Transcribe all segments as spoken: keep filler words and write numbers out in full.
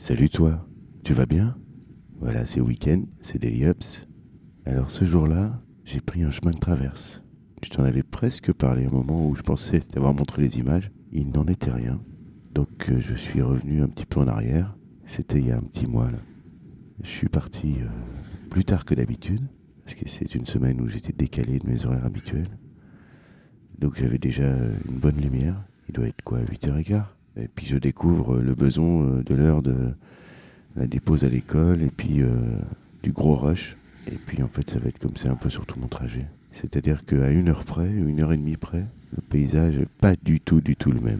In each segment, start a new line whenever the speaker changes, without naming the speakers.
Salut toi, tu vas bien? Voilà, c'est week-end, c'est Daily Ups. Alors ce jour-là, j'ai pris un chemin de traverse. Je t'en avais presque parlé au moment où je pensais t'avoir montré les images. Il n'en était rien. Donc euh, je suis revenu un petit peu en arrière. C'était il y a un petit mois là. Je suis parti euh, plus tard que d'habitude, parce que c'est une semaine où j'étais décalé de mes horaires habituels. Donc j'avais déjà euh, une bonne lumière. Il doit être quoi, huit heures quinze. Et puis je découvre euh, le beson euh, de l'heure de la dépose à l'école et puis euh, du gros rush. Et puis en fait ça va être comme ça un peu sur tout mon trajet. C'est-à-dire qu'à une heure près, une heure et demie près, le paysage n'est pas du tout, du tout le même.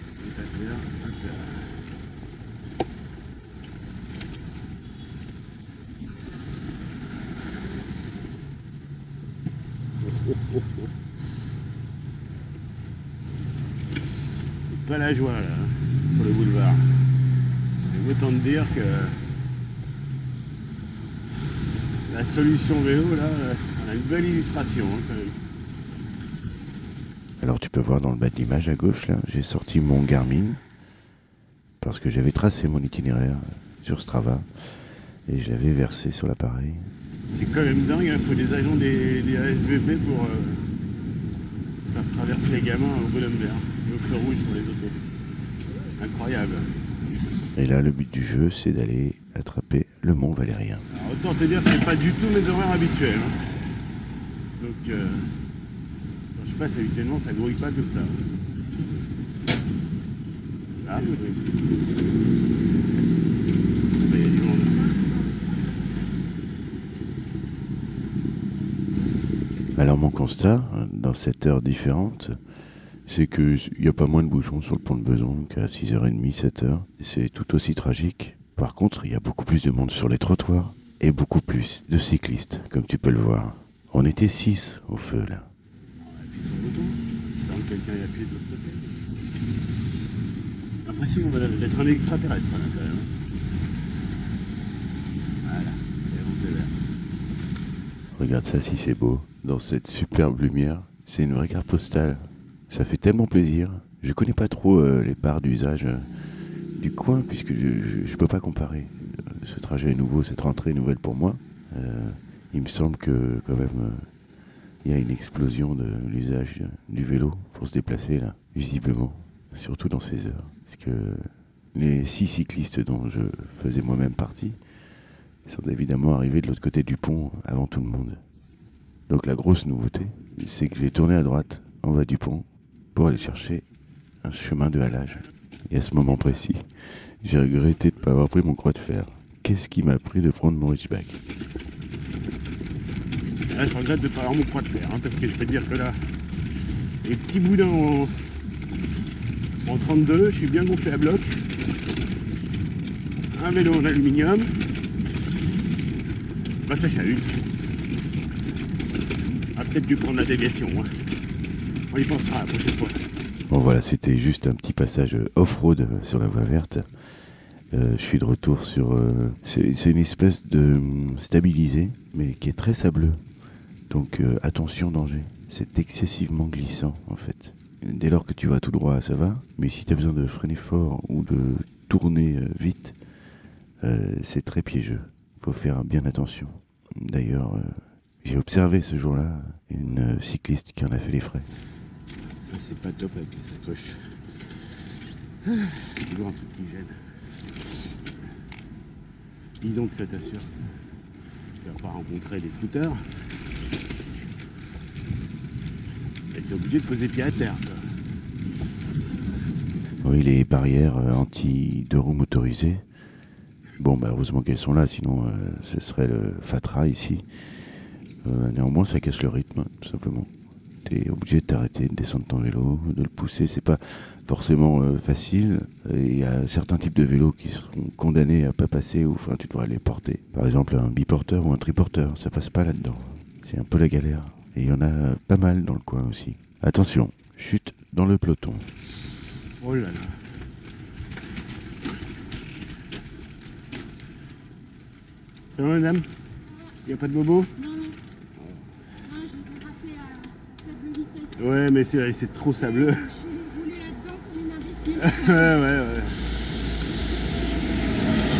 C'est pas la joie là, hein, sur le boulevard. J'aime autant te dire que la solution vélo là, elle a une belle illustration hein, quand même.
Alors tu peux voir dans le bas de l'image à gauche là, j'ai sorti mon Garmin parce que j'avais tracé mon itinéraire sur Strava et je l'avais versé sur l'appareil.
C'est quand même dingue, il hein, faut des agents des, des A S V P pour euh, faire traverser les gamins au bonhomme vert et au feu rouge pour les autos. Incroyable.
Et là le but du jeu c'est d'aller attraper le Mont Valérien.
Alors, autant te dire c'est pas du tout mes horaires habituels. Hein. Donc euh, quand je passe habituellement ça grouille pas comme ça. Ah, oui, oui. Mais il y a du monde.
Alors mon constat, dans cette heure différente, c'est qu'il n'y a pas moins de bouchons sur le pont de Beson qu'à six heures trente, sept heures. C'est tout aussi tragique. Par contre, il y a beaucoup plus de monde sur les trottoirs et beaucoup plus de cyclistes, comme tu peux le voir. On était six au feu là.
On appuie son bouton, j'espère que quelqu'un est appuyé de l'autre côté. L'impression d'être un extraterrestre là quand même. Voilà, c'est bon, c'est vert.
Regarde ça si c'est beau, dans cette superbe lumière. C'est une vraie carte postale. Ça fait tellement plaisir. Je connais pas trop euh, les parts d'usage euh, du coin puisque je, je, je peux pas comparer. Ce trajet est nouveau, cette rentrée est nouvelle pour moi. Euh, il me semble que quand même euh, il y a une explosion de l'usage du vélo pour se déplacer là, visiblement, surtout dans ces heures. Parce que les six cyclistes dont je faisais moi-même partie sont évidemment arrivés de l'autre côté du pont avant tout le monde. Donc la grosse nouveauté, c'est que j'ai tourné à droite en bas du pont pour aller chercher un chemin de halage. Et à ce moment précis, j'ai regretté de ne pas avoir pris mon croix de fer. Qu'est-ce qui m'a pris de prendre mon reachback?
Là, je regrette de ne pas avoir mon croix de fer, hein, parce que je peux te dire que là, les petits boudins en, en trente-deux, je suis bien gonflé à bloc. Un vélo en aluminium. Bah ça chahute. On a peut-être dû prendre la déviation. Hein. On y pensera la prochaine fois.
Bon voilà, c'était juste un petit passage off-road sur la voie verte. Euh, je suis de retour sur... Euh, c'est une espèce de stabilisé, mais qui est très sableux. Donc euh, attention danger. C'est excessivement glissant en fait. Dès lors que tu vas tout droit, ça va. Mais si tu as besoin de freiner fort ou de tourner euh, vite, euh, c'est très piégeux. Faut faire bien attention. D'ailleurs, euh, j'ai observé ce jour-là une euh, cycliste qui en a fait les frais.
Ça c'est pas top avec les sacoches. C'est toujours un truc qui gêne. Disons que ça t'assure. Tu vas pas rencontrer des scooters. Et t'es obligé de poser pied à terre. Quoi.
Oui, les barrières euh, anti-deux roues motorisées. Bon, bah heureusement qu'elles sont là, sinon euh, ce serait le Fatra ici. Euh, néanmoins, ça casse le rythme, tout simplement. T'es obligé de t'arrêter, de descendre ton vélo, de le pousser. C'est pas forcément euh, facile. Il y a certains types de vélos qui seront condamnés à pas passer, ou enfin, tu devras les porter. Par exemple, un biporteur ou un triporteur, ça passe pas là-dedans. C'est un peu la galère. Et il y en a pas mal dans le coin aussi. Attention, chute dans le peloton.
Oh là là. Ça va madame? Il n'y a pas de bobo?
Non, non. Non, je vais passer à faible vitesse.
Ouais, mais c'est c'est trop sableux.
Je vais rouler là-dedans comme une imbécile.
ouais, ouais, ouais.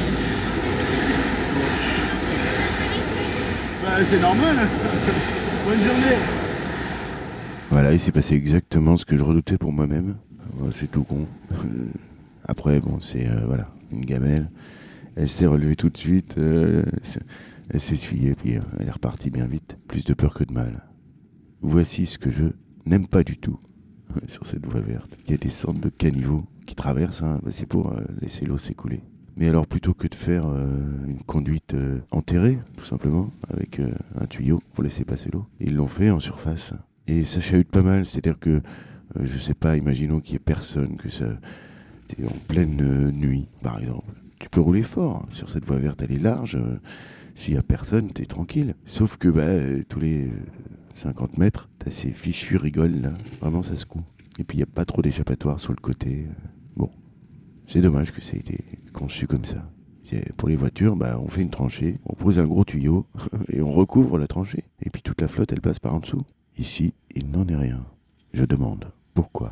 Bah, c'est normal. Bonne journée.
Voilà, il s'est passé exactement ce que je redoutais pour moi-même. Euh, C'est tout con. Après, bon, c'est euh, voilà, une gamelle. Elle s'est relevée tout de suite. euh, elle s'est essuyée, puis euh, elle est repartie bien vite. Plus de peur que de mal. Voici ce que je n'aime pas du tout sur cette voie verte. Il y a des sortes de caniveaux qui traversent, hein, bah, c'est pour euh, laisser l'eau s'écouler. Mais alors plutôt que de faire euh, une conduite euh, enterrée, tout simplement, avec euh, un tuyau pour laisser passer l'eau, ils l'ont fait en surface. Et ça chahute pas mal, c'est-à-dire que, euh, je sais pas, imaginons qu'il y ait personne, que ça... T'es en pleine euh, nuit, par exemple. Tu peux rouler fort, hein, sur cette voie verte, elle est large. euh, S'il y a personne, t'es tranquille. Sauf que bah, euh, tous les euh, cinquante mètres, t'as ces fichus rigoles là, vraiment ça secoue. Et puis il n'y a pas trop d'échappatoire sur le côté. euh, Bon, c'est dommage que ça ait été conçu comme ça. C'est- Pour les voitures, bah, on fait une tranchée, on pose un gros tuyau et on recouvre la tranchée. Et puis toute la flotte, elle passe par en dessous. Ici, il n'en est rien. Je demande pourquoi.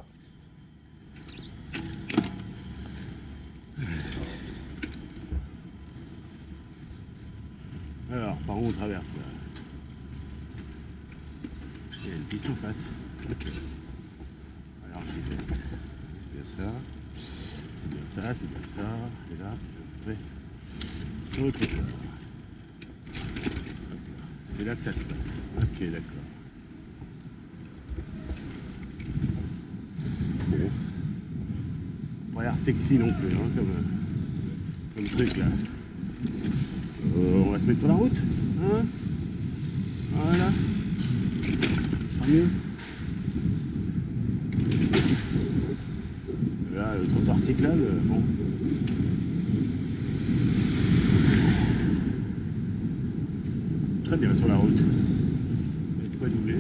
Alors, par où on traverse là? Il y a une piste en face. Ok. Alors j'y vais. C'est bien ça. C'est bien ça, c'est bien ça. Et là, je vais sur le côté. C'est là que ça se passe. Ok, d'accord. Bon. Pas l'air sexy non plus, hein, comme, comme truc là. Euh, on va se mettre sur la route, hein? Voilà. Ça sera mieux. Là, le trottoir cyclable, bon. Très bien sur la route. Il y a de quoi doubler.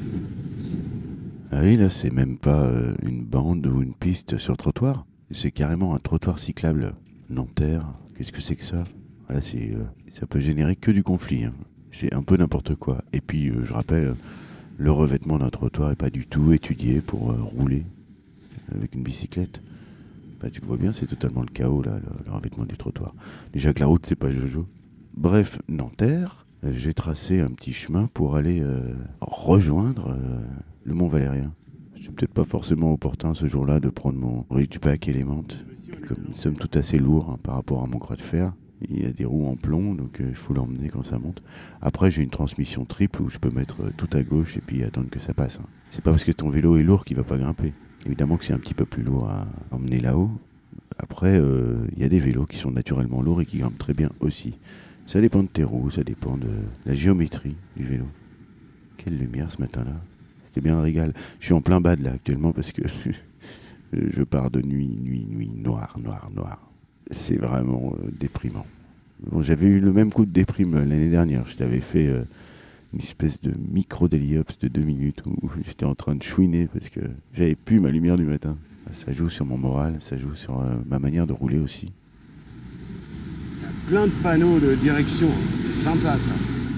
Ah oui, là, c'est même pas euh, une bande ou une piste sur trottoir. C'est carrément un trottoir cyclable. Nanterre, qu'est-ce que c'est que ça? Là, c'est, euh, ça peut générer que du conflit, hein. C'est un peu n'importe quoi. Et puis, euh, je rappelle, euh, le revêtement d'un trottoir n'est pas du tout étudié pour euh, rouler avec une bicyclette. Bah, tu vois bien, c'est totalement le chaos, là, le, le revêtement du trottoir. Déjà que la route, c'est pas Jojo. Bref, Nanterre, euh, j'ai tracé un petit chemin pour aller euh, rejoindre euh, le Mont Valérien. C'est peut-être pas forcément opportun ce jour-là de prendre mon Ridgeback Element, qui est comme nous sommes tout assez lourd, hein, par rapport à mon bras de fer. Il y a des roues en plomb, donc il euh, faut l'emmener quand ça monte. Après, j'ai une transmission triple où je peux mettre euh, tout à gauche et puis attendre que ça passe, hein. C'est pas parce que ton vélo est lourd qu'il va pas grimper. Évidemment que c'est un petit peu plus lourd à emmener là-haut. Après, il euh, y a des vélos qui sont naturellement lourds et qui grimpent très bien aussi. Ça dépend de tes roues, ça dépend de la géométrie du vélo. Quelle lumière ce matin-là. C'était bien le régal. Je suis en plein bad là actuellement parce que je pars de nuit, nuit, nuit, noir, noir, noir. C'est vraiment euh, déprimant. Bon, j'avais eu le même coup de déprime euh, l'année dernière. Je t'avais fait euh, une espèce de micro-déliops de deux minutes où j'étais en train de chouiner parce que j'avais plus ma lumière du matin. Ça joue sur mon moral, ça joue sur euh, ma manière de rouler aussi.
Il y a plein de panneaux de direction. C'est sympa ça.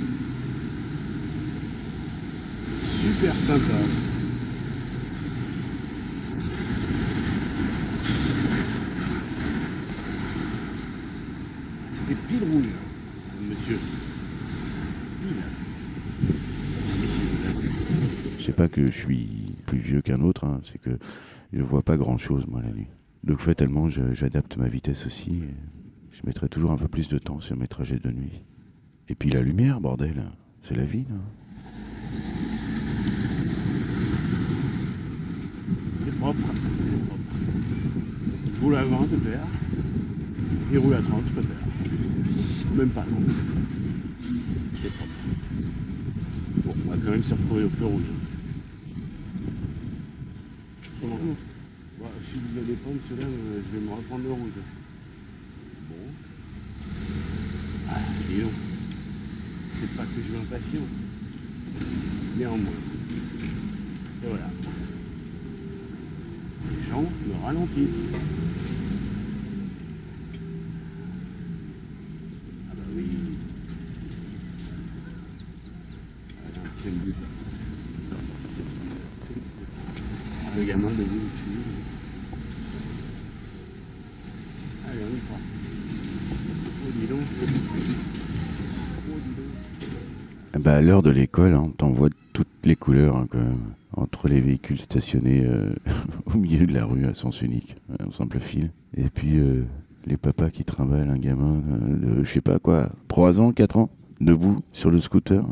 C'est super sympa. C'était pile rouge, monsieur. Pile. C'est ici,
Je sais pas que je suis plus vieux qu'un autre, hein, c'est que je vois pas grand chose moi la nuit. Donc fatalement je- j'adapte ma vitesse aussi. Et je mettrai toujours un peu plus de temps sur mes trajets de nuit. Et puis la lumière, bordel, c'est la vie, non?
c'est propre, c'est propre. Je roule à vingt, pépère. Il roule à trente, pépère. Même pas trente. C'est propre. Bon, on va quand même se retrouver au feu rouge. Comment? Bah, si vous allez prendre cela, euh, je vais me reprendre le rouge. Bon. Ah, dis donc. C'est pas que je m'impatiente. Néanmoins. Et voilà. Ces gens me ralentissent. Ah bah oui. Voilà, c'est le but. C'est- c'est- Ah, le gamin de lui aussi. Allez, on y croit. Oh, dis donc. Oh, dis donc.
Bah, à l'heure de l'école, hein, t'en vois de toutes les couleurs, hein, quand même. Entre les véhicules stationnés euh, au milieu de la rue à sens unique, un simple fil. Et puis euh, les papas qui trimballent un gamin de, de je sais pas quoi, trois ans, quatre ans, debout sur le scooter.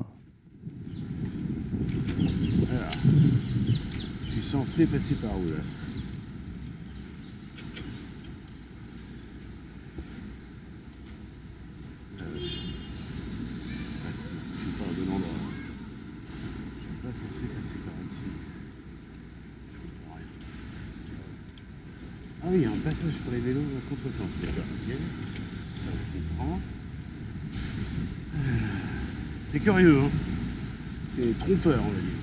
Alors, je suis censé passer par où là? Euh, je... je suis pas au bon endroit. Je suis pas censé passer par ici. Je comprends rien. Ah oui, il y a un passage pour les vélos à contresens, d'accord. Ok. Ça je comprends. C'est curieux, hein. C'est trompeur, on va dire.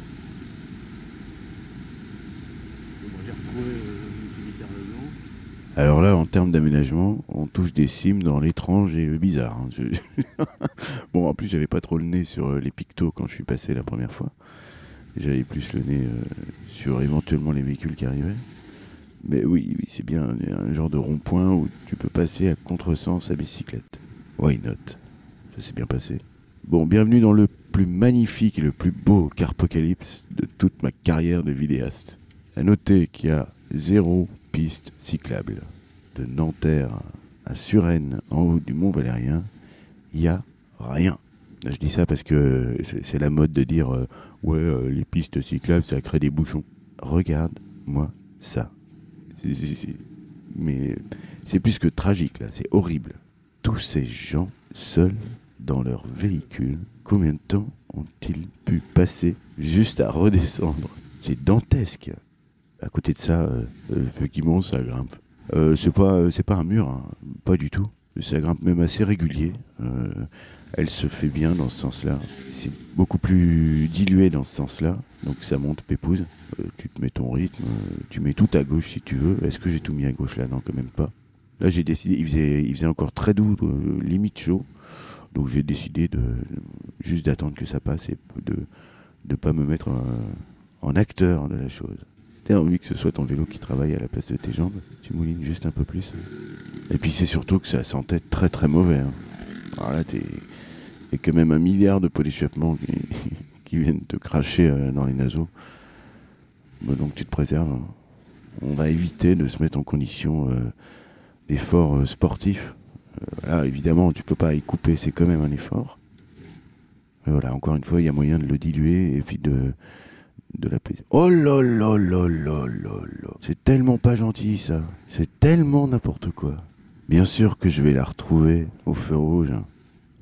Bon, j'ai retrouvé euh, l'utilitaire dedans.
Alors là, en termes d'aménagement, on touche des cimes dans l'étrange et le bizarre. Hein. Je... bon, en plus, j'avais pas trop le nez sur les pictos quand je suis passé la première fois. J'avais plus le nez euh, sur éventuellement les véhicules qui arrivaient. Mais oui, oui, c'est bien un, un genre de rond-point où tu peux passer à contresens à bicyclette. Why not? Ça s'est bien passé. Bon, bienvenue dans le plus magnifique et le plus beau Carpocalypse de toute ma carrière de vidéaste. À noter qu'il y a zéro piste cyclable. De Nanterre à Suresnes, en haut du Mont Valérien, il n'y a rien. Là, je dis ça parce que c'est la mode de dire euh, ouais, euh, les pistes cyclables, ça crée des bouchons. Regarde-moi ça. C'est, c'est, c'est... Mais c'est plus que tragique, là, c'est horrible. Tous ces gens seuls dans leur véhicule, combien de temps ont-ils pu passer juste à redescendre? C'est dantesque. À côté de ça, euh, effectivement, ça grimpe. Euh, c'est pas, c'est pas un mur, hein, pas du tout. Ça grimpe même assez régulier. Euh, elle se fait bien dans ce sens-là. C'est beaucoup plus dilué dans ce sens-là. Donc ça monte pépouze. Euh, tu te mets ton rythme. Euh, tu mets tout à gauche si tu veux. Est-ce que j'ai tout mis à gauche là? Non, quand même pas. Là, j'ai décidé. Il faisait, il faisait encore très doux, euh, limite chaud. Donc j'ai décidé de juste d'attendre que ça passe et de ne pas me mettre en, en acteur de la chose. T'as envie que ce soit ton vélo qui travaille à la place de tes jambes, tu moulines juste un peu plus. Et puis c'est surtout que ça sentait très très mauvais. Hein. Alors là, t'es... il y a quand même un milliard de pots d'échappement qui, qui viennent te cracher euh, dans les naseaux. Bon, donc tu te préserves. Hein. On va éviter de se mettre en condition euh, d'effort euh, sportif. Euh, là, évidemment, tu peux pas y couper, c'est quand même un effort. Mais voilà, encore une fois, il y a moyen de le diluer et puis de... de l'apaiser. Oh là là là là là là. C'est tellement pas gentil ça. C'est tellement n'importe quoi. Bien sûr que je vais la retrouver au feu rouge. Hein.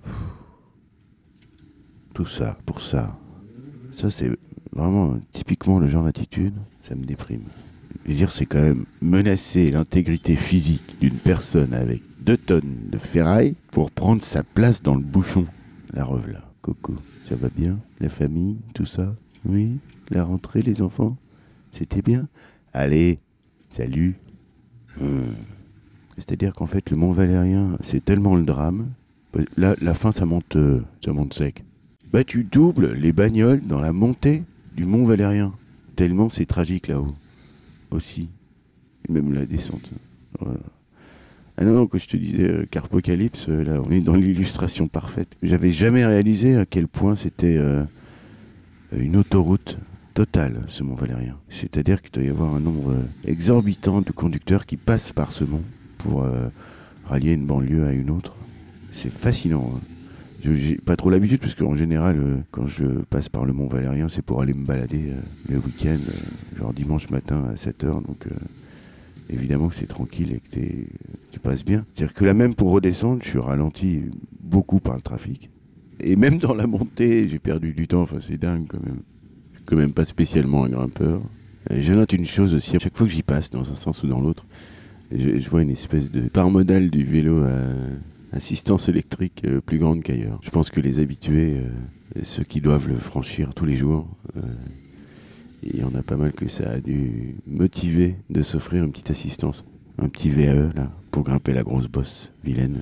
Tout ça, pour ça. Ça c'est vraiment typiquement le genre d'attitude. Ça me déprime. Je veux dire, c'est quand même menacer l'intégrité physique d'une personne avec deux tonnes de ferraille pour prendre sa place dans le bouchon. La revela. Coucou. Ça va bien? La famille? Tout ça? Oui? La rentrée, les enfants? C'était bien? Allez, salut. Hum. C'est-à-dire qu'en fait, le Mont Valérien, c'est tellement le drame. Là, la fin, ça monte, euh, ça monte sec. Bah, tu doubles les bagnoles dans la montée du Mont Valérien. Tellement c'est tragique là-haut. Aussi. Et même la descente. Voilà. Ah non, non, que je te disais, euh, Carpocalypse, euh, là, on est dans l'illustration parfaite. J'avais jamais réalisé à quel point c'était euh, une autoroute totale, ce Mont Valérien. C'est-à-dire qu'il doit y avoir un nombre euh, exorbitant de conducteurs qui passent par ce mont pour euh, rallier une banlieue à une autre. C'est fascinant. Hein. Je j'ai pas trop l'habitude, parce qu'en général, euh, quand je passe par le Mont Valérien, c'est pour aller me balader euh, le week-end, euh, genre dimanche matin à sept heures, donc... Euh, évidemment que c'est tranquille et que t'es, tu passes bien. C'est-à-dire que là même pour redescendre, je suis ralenti beaucoup par le trafic. Et même dans la montée, j'ai perdu du temps, enfin c'est dingue quand même. Je suis quand même pas spécialement un grimpeur. Et je note une chose aussi, à chaque fois que j'y passe, dans un sens ou dans l'autre, je, je vois une espèce de part modale du vélo à assistance électrique euh, plus grande qu'ailleurs. Je pense que les habitués, euh, ceux qui doivent le franchir tous les jours, euh, il y en a pas mal que ça a dû motiver de s'offrir une petite assistance. Un petit V A E, là, pour grimper la grosse bosse vilaine.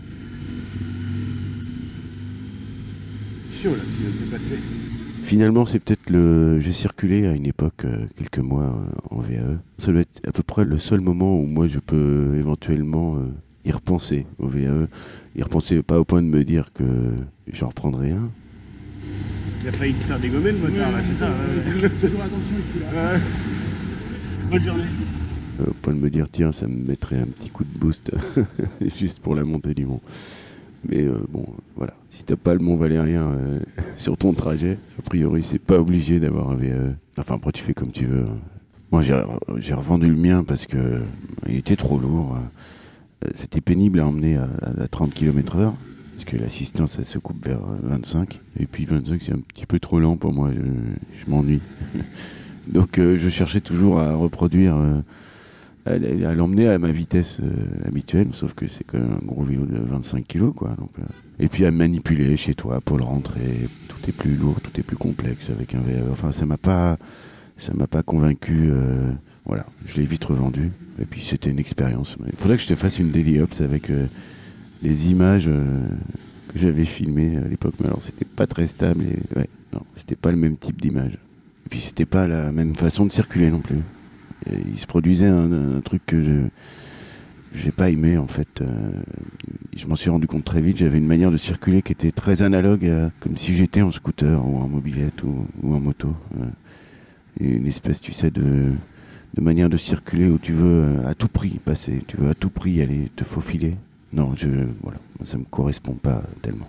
Chaud, là, ce qui vient de se passer.
Finalement, c'est peut-être le... J'ai circulé à une époque, euh, quelques mois, euh, en V A E. Ça doit être à peu près le seul moment où moi, je peux éventuellement euh, y repenser au V A E. Y repenser, pas au point de me dire que j'en reprendrai un.
Il a failli se faire dégommer le motard, là, c'est ça.
Toujours attention ici, là.
Ouais. Bonne journée.
Euh, Au point de me dire, tiens, ça me mettrait un petit coup de boost, juste pour la montée du mont. Mais euh, bon, voilà. Si t'as pas le Mont Valérien euh, sur ton trajet, a priori, c'est pas obligé d'avoir un V A E. Enfin, après, tu fais comme tu veux. Hein. Moi, j'ai, j'ai revendu le mien parce que euh, il était trop lourd. Euh, c'était pénible à emmener à, à trente kilomètres heure. Parce que l'assistance, elle se coupe vers vingt-cinq. Et puis vingt-cinq, c'est un petit peu trop lent pour moi. Je, je m'ennuie. Donc, euh, je cherchais toujours à reproduire... Euh, à l'emmener à ma vitesse euh, habituelle, sauf que c'est quand même un gros vélo de vingt-cinq kilos, quoi. Donc, euh, et puis à manipuler chez toi pour le rentrer, tout est plus lourd, tout est plus complexe avec un V A E. Enfin, ça m'a pas, ça m'a pas convaincu. Euh, voilà, je l'ai vite revendu. Et puis c'était une expérience. Il faudrait que je te fasse une Daily Ops avec euh, les images euh, que j'avais filmées à l'époque. Mais alors c'était pas très stable et ouais, non, c'était pas le même type d'image. Et puis c'était pas la même façon de circuler non plus. Et il se produisait un, un truc que je j'ai pas aimé en fait. Euh, je m'en suis rendu compte très vite. J'avais une manière de circuler qui était très analogue, à, comme si j'étais en scooter ou en mobilette ou, ou en moto. Euh, une espèce, tu sais, de, de manière de circuler où tu veux euh, à tout prix passer, tu veux à tout prix aller te faufiler. Non, je voilà, ça me correspond pas tellement.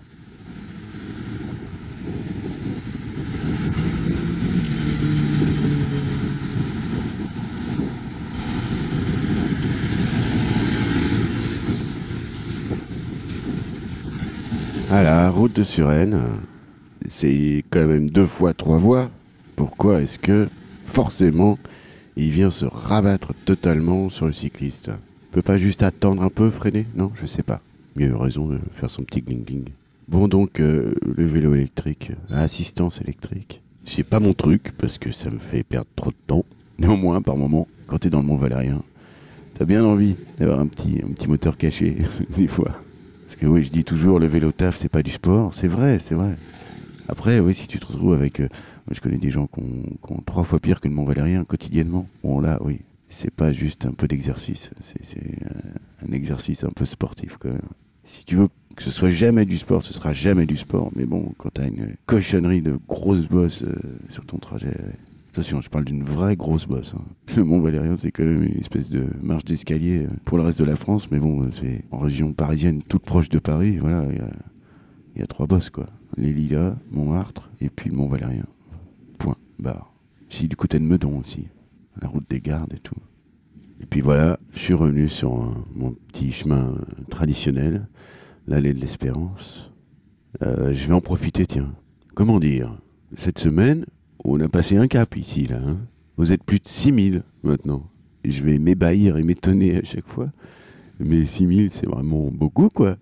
Ah, la route de Suresnes, c'est quand même deux fois trois voies. Pourquoi est-ce que, forcément, il vient se rabattre totalement sur le cycliste? Il peut pas juste attendre un peu, freiner? Non, je sais pas. Il a eu raison de faire son petit gling-gling. Bon, donc, euh, le vélo électrique, à assistance électrique, c'est pas mon truc, parce que ça me fait perdre trop de temps. Néanmoins, par moment, quand t'es dans le Mont Valérien, t'as bien envie d'avoir un petit, un petit moteur caché, des fois. Parce que oui, je dis toujours, le vélo taf, c'est pas du sport. C'est vrai, c'est vrai. Après, oui, si tu te retrouves avec... Euh, moi, je connais des gens qui ont, qui ont trois fois pire que le Mont Valérien quotidiennement. Bon, là, oui, c'est pas juste un peu d'exercice. C'est, c'est un exercice un peu sportif, quand même. Si tu veux que ce soit jamais du sport, ce sera jamais du sport. Mais bon, quand t'as une cochonnerie de grosse bosse euh, sur ton trajet... Ouais. Attention, je parle d'une vraie grosse bosse. Hein. Le Mont Valérien, c'est quand même une espèce de marche d'escalier pour le reste de la France, mais bon, c'est en région parisienne, toute proche de Paris, voilà, il y a, y a trois bosses, quoi. Les Lilas, Montmartre, et puis le Mont Valérien. Point, barre. Si, du côté de Meudon aussi, la route des Gardes et tout. Et puis voilà, je suis revenu sur un, mon petit chemin traditionnel, l'allée de l'Espérance. Euh, je vais en profiter, tiens. Comment dire? Cette semaine... on a passé un cap ici, là. Hein. Vous êtes plus de six mille maintenant. Et je vais m'ébahir et m'étonner à chaque fois. Mais six mille, c'est vraiment beaucoup, quoi.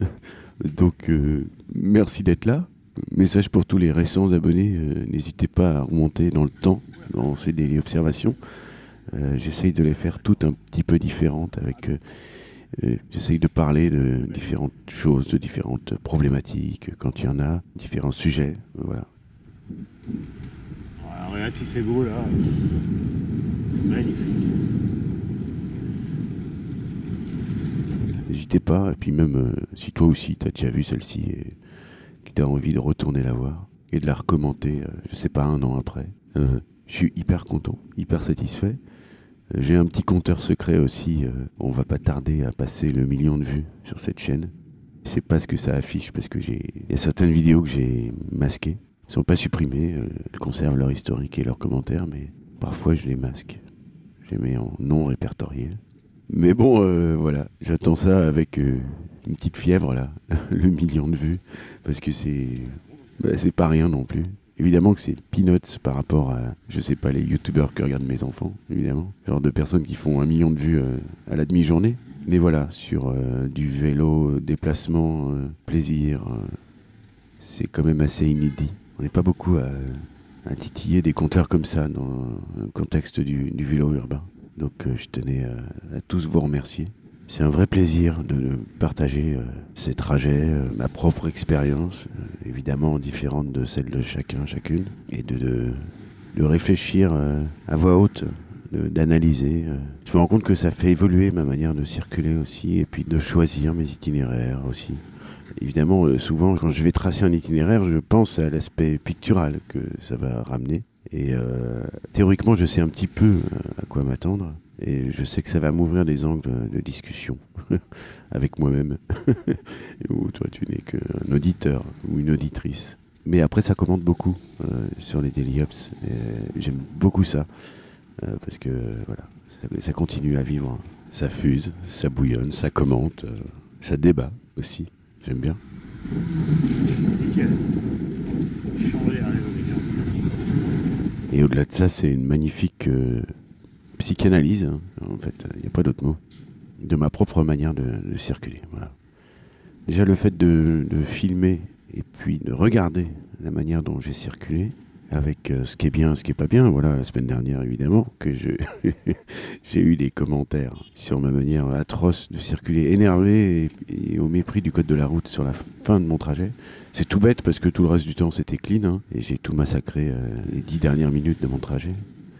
Donc, euh, merci d'être là. Message pour tous les récents abonnés. Euh, n'hésitez pas à remonter dans le temps, dans ces daily observations. Euh, j'essaye de les faire toutes un petit peu différentes. Avec, euh, euh, j'essaye de parler de différentes choses, de différentes problématiques, quand il y en a, différents sujets. Voilà.
Regarde si c'est beau là, c'est magnifique.
N'hésitez pas, et puis même euh, si toi aussi tu as déjà vu celle-ci et que tu as envie de retourner la voir et de la recommenter, euh, je sais pas, un an après, euh, je suis hyper content, hyper satisfait. Euh, j'ai un petit compteur secret aussi, euh, on va pas tarder à passer le million de vues sur cette chaîne. C'est pas ce que ça affiche parce que j'ai, il y a certaines vidéos que j'ai masquées. Ils ne sont pas supprimés, euh, ils conservent leur historique et leurs commentaires, mais parfois je les masque. Je les mets en non répertorié. Mais bon, euh, voilà, j'attends ça avec euh, une petite fièvre, là, le million de vues, parce que c'est, bah, c'est pas rien non plus. Évidemment que c'est peanuts par rapport à, je sais pas, les youtubeurs que regardent mes enfants, évidemment. Genre de personnes qui font un million de vues euh, à la demi-journée. Mais voilà, sur euh, du vélo, déplacement, euh, plaisir, euh, c'est quand même assez inédit. On n'est pas beaucoup à, à titiller des compteurs comme ça dans le contexte du, du vélo urbain. Donc euh, je tenais à, à tous vous remercier. C'est un vrai plaisir de, de partager euh, ces trajets, euh, ma propre expérience, euh, évidemment différente de celle de chacun, chacune, et de, de, de réfléchir euh, à voix haute, de, d'analyser. Euh. Je me rends compte que ça fait évoluer ma manière de circuler aussi, et puis de choisir mes itinéraires aussi. Évidemment, euh, souvent, quand je vais tracer un itinéraire, je pense à l'aspect pictural que ça va ramener. Et euh, théoriquement, je sais un petit peu euh, à quoi m'attendre. Et je sais que ça va m'ouvrir des angles de discussion avec moi-même. Ou toi, tu n'es qu'un auditeur ou une auditrice. Mais après, ça commente beaucoup euh, sur les Daily Ops. Et j'aime beaucoup ça. Euh, parce que voilà, ça, ça continue à vivre. Ça fuse, ça bouillonne, ça commente, euh, ça débat aussi. J'aime bien.
Nickel. Changer rien les gens.
Et au-delà de ça, c'est une magnifique euh, psychanalyse. Hein. En fait, il n'y a pas d'autre mot. De ma propre manière de, de circuler. Voilà. Déjà, le fait de, de filmer et puis de regarder la manière dont j'ai circulé, avec euh, ce qui est bien, ce qui est pas bien. Voilà, la semaine dernière, évidemment, que je j'ai eu des commentaires sur ma manière atroce de circuler, énervé et, et au mépris du code de la route sur la fin de mon trajet. C'est tout bête parce que tout le reste du temps, c'était clean, hein, et j'ai tout massacré euh, les dix dernières minutes de mon trajet.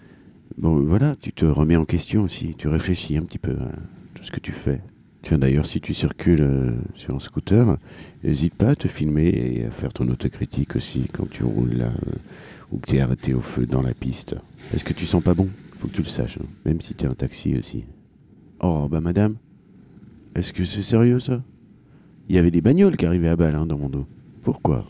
Bon, voilà, tu te remets en question aussi, tu réfléchis un petit peu à tout ce que tu fais. Tiens, d'ailleurs, si tu circules euh, sur un scooter, n'hésite pas à te filmer et à faire ton autocritique aussi quand tu roules là, euh, ou que tu es arrêté au feu dans la piste. Est-ce que tu sens pas bon? Faut que tu le saches, hein, même si tu es un taxi aussi. Oh, bah madame, est-ce que c'est sérieux ça? Il y avait des bagnoles qui arrivaient à balle hein, dans mon dos. Pourquoi?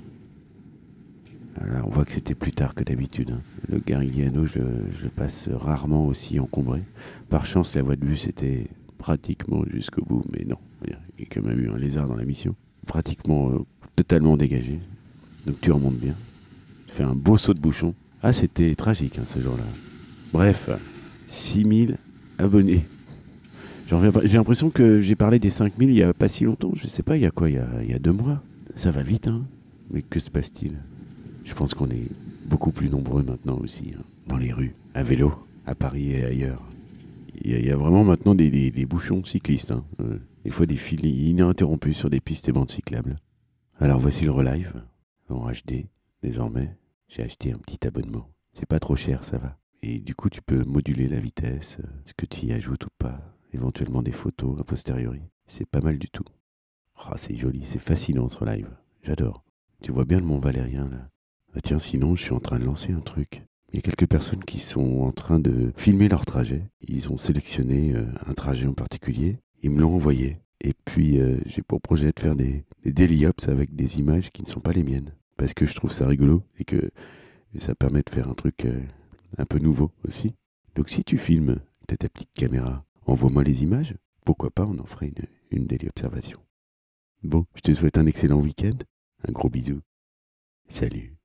Alors, on voit que c'était plus tard que d'habitude. Hein. Le Garigliano, je, je passe rarement aussi encombré. Par chance, la voie de bus était pratiquement jusqu'au bout, mais non, il y a quand même eu un lézard dans la mission. Pratiquement euh, totalement dégagé. Donc tu remontes bien. Tu fais un beau saut de bouchon. Ah, c'était tragique hein, ce jour-là. Bref, six mille abonnés. J'en reviens pas. J'ai l'impression que j'ai parlé des cinq mille il y a pas si longtemps. Je sais pas, il y a quoi, il y a, il y a deux mois. Ça va vite, hein. Mais que se passe-t-il? Je pense qu'on est beaucoup plus nombreux maintenant aussi, hein, dans les rues, à vélo, à Paris et ailleurs. Il y, y a vraiment maintenant des, des, des bouchons cyclistes, hein. euh, des fois des files ininterrompus sur des pistes et bandes cyclables. Alors voici le relive, en H D, désormais. J'ai acheté un petit abonnement. C'est pas trop cher, ça va. Et du coup, tu peux moduler la vitesse, euh, ce que tu y ajoutes ou pas, éventuellement des photos a posteriori. C'est pas mal du tout. Oh, c'est joli, c'est fascinant ce relive. J'adore. Tu vois bien le Mont Valérien, là. Ah tiens, sinon, je suis en train de lancer un truc. Il y a quelques personnes qui sont en train de filmer leur trajet. Ils ont sélectionné euh, un trajet en particulier. Ils me l'ont envoyé. Et puis, euh, j'ai pour projet de faire des, des daily ops avec des images qui ne sont pas les miennes. Parce que je trouve ça rigolo et que ça permet de faire un truc euh, un peu nouveau aussi. Donc, si tu filmes, tu as ta petite caméra, envoie-moi les images. Pourquoi pas, on en ferait une, une daily observation. Bon, je te souhaite un excellent week-end. Un gros bisou. Salut.